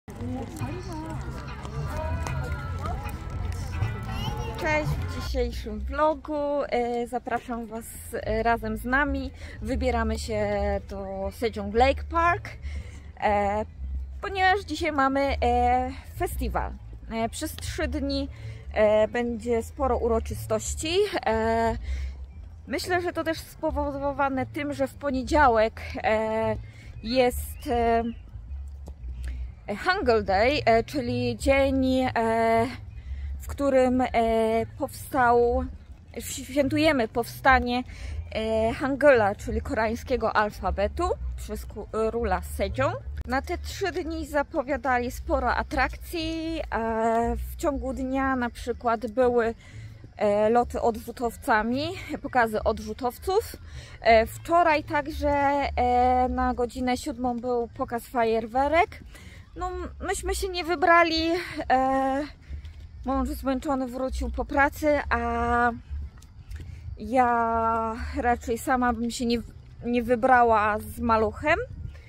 Cześć, w dzisiejszym vlogu zapraszam Was razem z nami. Wybieramy się do Sejong Lake Park, ponieważ dzisiaj mamy festiwal. Przez 3 dni będzie sporo uroczystości. Myślę, że to też spowodowane tym, że w poniedziałek jest Hangul Day, czyli dzień, w którym świętujemy powstanie Hangula, czyli koreańskiego alfabetu przez króla Sejong. Na te 3 dni zapowiadali sporo atrakcji. W ciągu dnia na przykład były loty odrzutowcami, pokazy odrzutowców. Wczoraj także na godzinę 7 był pokaz fajerwerek. No, myśmy się nie wybrali. Mąż zmęczony wrócił po pracy, a ja raczej sama bym się nie wybrała z maluchem.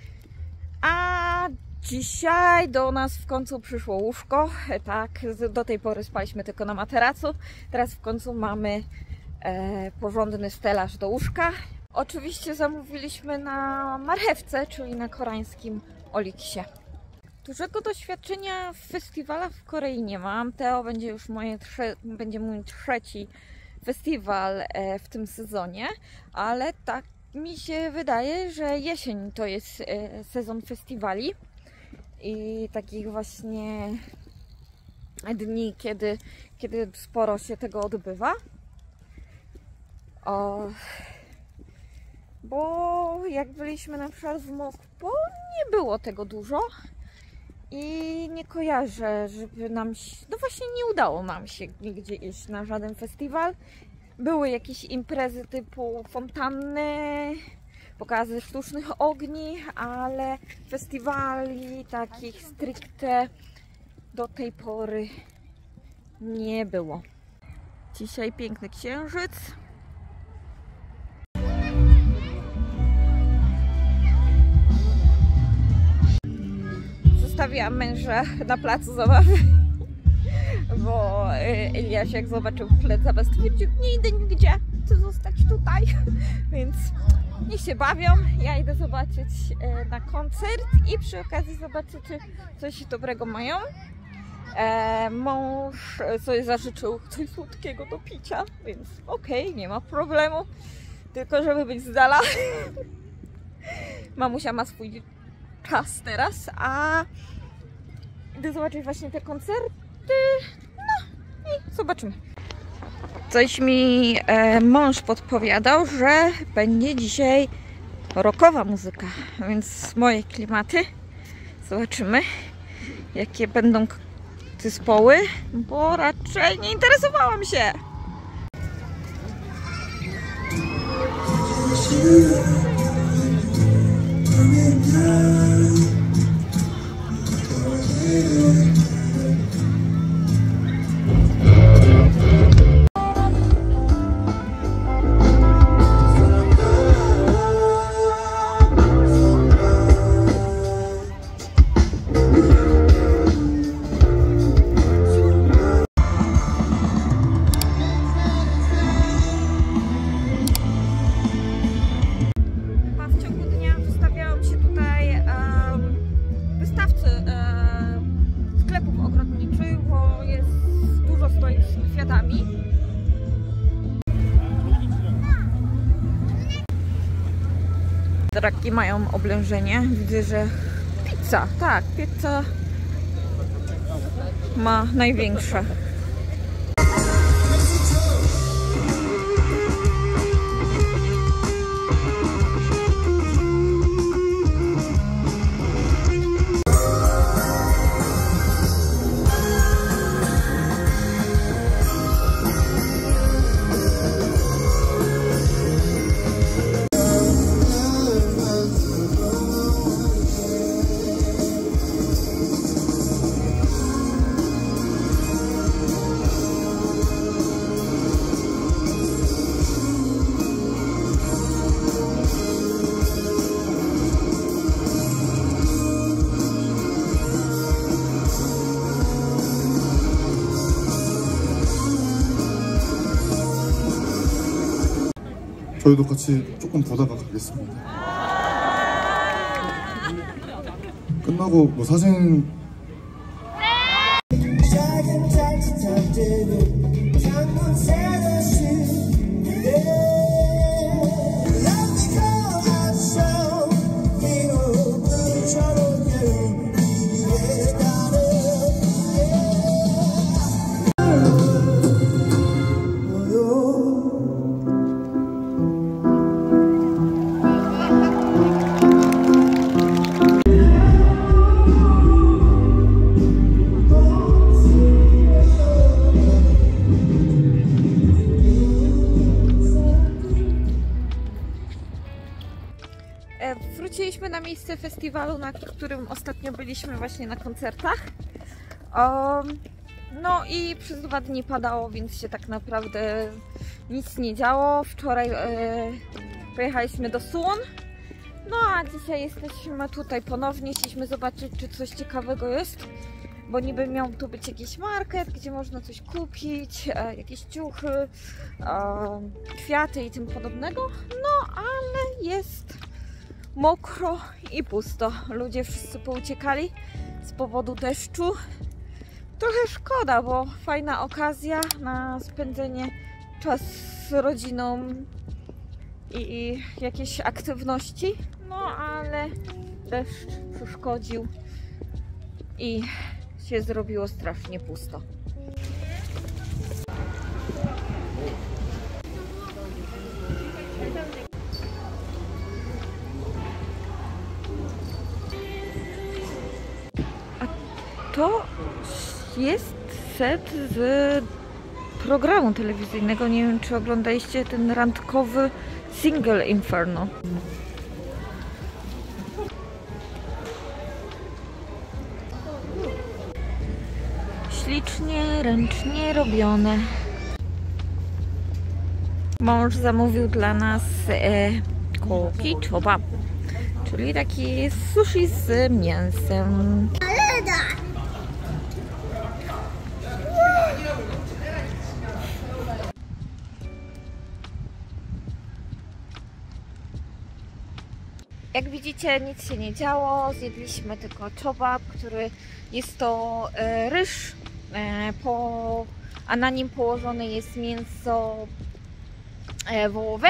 A dzisiaj do nas w końcu przyszło łóżko. Tak, do tej pory spaliśmy tylko na materacu. Teraz w końcu mamy porządny stelaż do łóżka. Oczywiście zamówiliśmy na marchewce, czyli na koreańskim Oliksie. Dużego doświadczenia w festiwalach w Korei nie mam. To będzie już będzie mój 3. festiwal w tym sezonie, ale tak mi się wydaje, że jesień to jest sezon festiwali i takich właśnie dni, kiedy sporo się tego odbywa. Bo jak byliśmy na przykład w Mokpo, nie było tego dużo. I nie kojarzę, żeby nam się... No właśnie nie udało nam się nigdzie iść na żaden festiwal. Były jakieś imprezy typu fontanny, pokazy sztucznych ogni, ale festiwali takich stricte do tej pory nie było. Dzisiaj piękny księżyc. Zostawiłam męża na placu zabawy, bo Eliasz jak zobaczył plec zabaw, stwierdził, nie idę nigdzie, chcę zostać tutaj, więc niech się bawią, ja idę zobaczyć na koncert i przy okazji zobaczyć, czy coś dobrego mają. Mąż sobie zażyczył coś słodkiego do picia, więc okej, nie ma problemu, tylko żeby być z dala. Mamusia ma swój czas teraz, a idę zobaczyć właśnie te koncerty, no i zobaczymy. Coś mi mąż podpowiadał, że będzie dzisiaj rockowa muzyka, więc moje klimaty. Zobaczymy, jakie będą zespoły, bo raczej nie interesowałam się. Traki mają oblężenie. Widzę, że pizza, tak, pizza ma największe. 저희도 같이 조금 보다가 가겠습니다. 끝나고 뭐 사진 Wróciliśmy na miejsce festiwalu, na którym ostatnio byliśmy właśnie na koncertach. No i przez 2 dni padało, więc się tak naprawdę nic nie działo. Wczoraj pojechaliśmy do Suwon. No a dzisiaj jesteśmy tutaj ponownie. Chcieliśmy zobaczyć, czy coś ciekawego jest. Bo niby miał tu być jakiś market, gdzie można coś kupić, jakieś ciuchy, kwiaty i tym podobnego. No ale jest mokro i pusto. Ludzie wszyscy pouciekali z powodu deszczu. Trochę szkoda, bo fajna okazja na spędzenie czasu z rodziną i jakieś aktywności. No ale deszcz przeszkodził i się zrobiło strasznie pusto. To jest set z programu telewizyjnego. Nie wiem, czy oglądaliście ten randkowy Single Inferno. Ślicznie, ręcznie robione. Mąż zamówił dla nas koki chobab, czyli taki sushi z mięsem. Jak widzicie, nic się nie działo, zjedliśmy tylko chobab, który jest to ryż, a na nim położone jest mięso wołowe.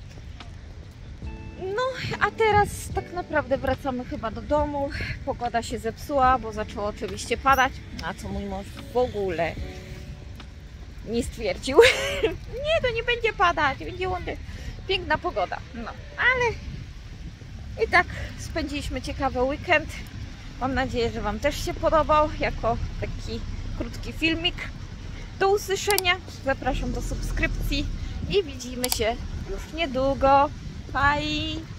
No, a teraz tak naprawdę wracamy chyba do domu. Pogoda się zepsuła, bo zaczęło oczywiście padać, a co mój mąż w ogóle nie stwierdził. Nie, to nie będzie padać, będzie piękna pogoda. No, ale i tak spędziliśmy ciekawy weekend. Mam nadzieję, że Wam też się podobał jako taki krótki filmik. Do usłyszenia. Zapraszam do subskrypcji i widzimy się już niedługo. Bye!